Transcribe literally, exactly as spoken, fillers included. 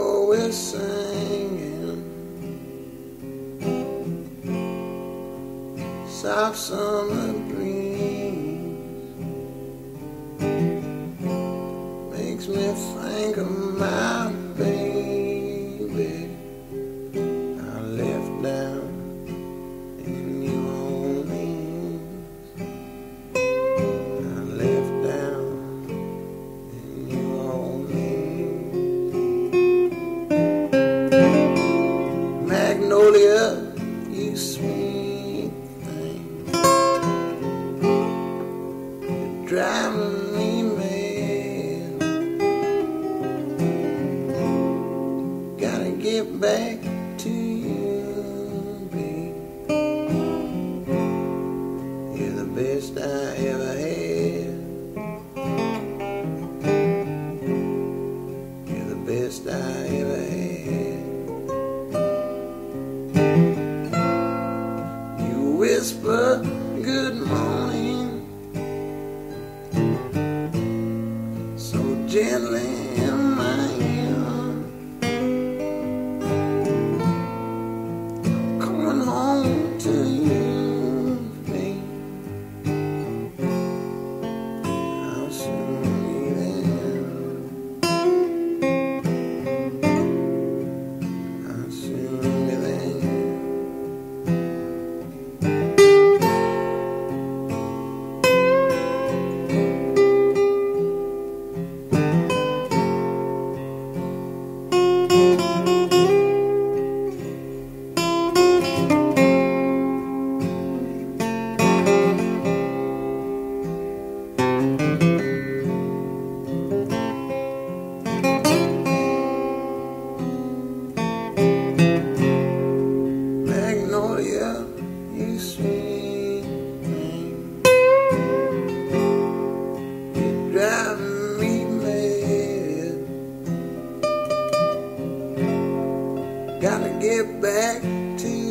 always singing soft summer dreams. Makes me think of my baby I left down in New Orleans. I left down in New Orleans. Magnolia, you sweet thing, you're driving me mad. Gotta get back to you, babe. You're the best I ever had. You're the best I ever had. You whisper good morning so gently in my ear. I'm coming home to you, babe. I'll soon be there. I'll soon be there. Magnolia, you sweet thing, you're driving me mad. Gotta get back to you.